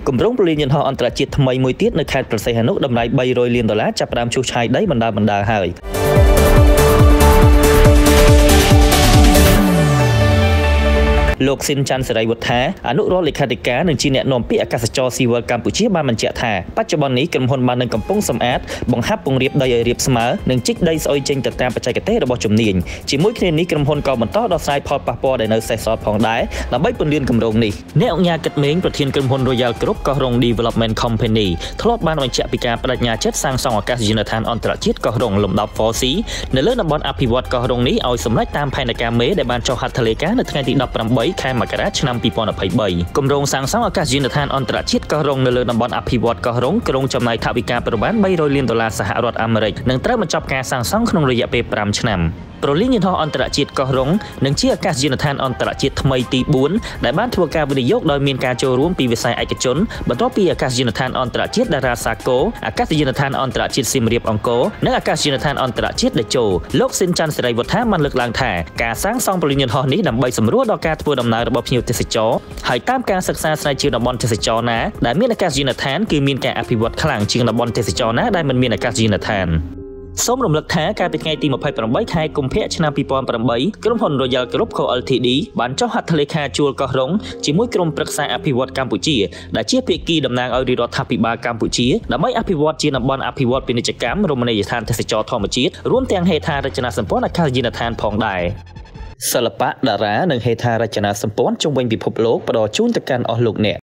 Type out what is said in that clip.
គម្រោងពលិញយន្តហោះអន្តរជាតិថ្មីមួយទៀតនៅខេត្តប្រស័យហនុតម្លៃ$300 លានចាប់ផ្ដើមឈូសឆាយដីបណ្ដាហើយលោកស៊ីនច័ន្ទសេរីវុធាអនុរដ្ឋលេខាធិការនិងជាអ្នកនាំពាក្យអាកាសចរស៊ីវិលកម្ពុជាបានបញ្ជាក់ថាបច្ចុប្បន្ននេះក្រុមហ៊ុនបាននឹងកំពុងសម្អាតបង្ហាត់ពង្រាបដីឲ្យរាបស្មើនិងជីកដីស្អុយចេញទៅតាមបច្ចេកទេសរបស់ជំនាញជាមួយគ្នានេះក្រុមហ៊ុនក៏បន្តដោះស្រាយផលប៉ះពាល់ដែលនៅសេសសល់ផងដែរដើម្បីពន្លឿនគម្រោងនេះអ្នកអង្គការគិតមេងប្រធានក្រុមហ៊ុន Royal Group កោះរ៉ុង Development Company ធ្លាប់បានបញ្ជាក់ពីការបដិញ្ញាចិត្តសាងសង់អាកាសយានដ្ឋានអន្តរជាតិកោះរ៉ុងលំដាប់ 4C នៅលើតំបន់អភិវឌ្ឍកោះរ៉ុងនេះឲ្យសម្រេចតាមផែនការមេដែលបានចុះហត្ថលេខានៅថ្ងៃទី18 ខែមករាឆ្នាំ2023គម្រោងសាងសង់អាកាសយានដ្ឋានអន្តរជាតិកោះរ៉ុងនៅលើតំបន់អភិវឌ្ឍកោះរ៉ុងក្រុងចំណាយថវិកាប្រមាណ$300 លានសហរដ្ឋអាមេរិកនិងត្រូវបញ្ចប់ការសាងសង់ក្នុងរយៈពេល5ឆ្នាំប្រលីងយន្តហោះអន្តរជាតិកោះរ៉ុងនឹងជាអាកាសយានដ្ឋានអន្តរជាតិថ្មីទី4ដែលបានធ្វើការវិនិយោគដោយមានការចូលរួមពីវិស័យឯកជនបន្ទាប់ពីអាកាសយានដ្ឋានអន្តរជាតិតារាសាគរអាកាសយានដ្ឋានអន្តរជាតិសៀមរាបអង្គរនិងអាកាសយានដ្ឋានអន្តរជាតិតេជោលោកស៊ីនច័ន្ទសេរីវុធាបានលើកឡើងថាការសាងសង់ប្រលីងយន្តហោះនេះដើម្បីសម្រួលដល់ការធ្វើដំណើររបស់ភ្ញៀវទេសចរហើយតាមការសិក្សាស្រាវជ្រាវតំបន់ទេសចរណាដែលមានអាកាសយានដ្ឋានគឺមានការអភិវឌ្ឍខ្លាំងជាងតំបន់ទេសចរណាដែលមិនមានអាកាសយានដ្ឋានសូមរំលឹកថាកាលពីថ្ងៃទី28 ខែកុម្ភៈឆ្នាំ2008ក្រុមហ៊ុន Royal Group Co Ltd បានចុះហត្ថលេខាជួលកោះរ៉ុងជាមួយក្រុមប្រឹក្សាអភិវឌ្ឍកម្ពុជាដែលជាភាគីតំណាងឲ្យរដ្ឋាភិបាលកម្ពុជាដើម្បីអភិវឌ្ឍជាតំបន់អភិវឌ្ឍពាណិជ្ជកម្មរមណីយដ្ឋានទេសចរធម្មជាតិរួមទាំងហេដ្ឋារចនាសម្ព័ន្ធអាកាសយានដ្ឋានផងដែរសិល្បៈតារានិងហេដ្ឋារចនាសម្ព័ន្ធជុំវិញពិភពលោកផ្ដល់ជូនទៅកាន់អស់លោកអ្នក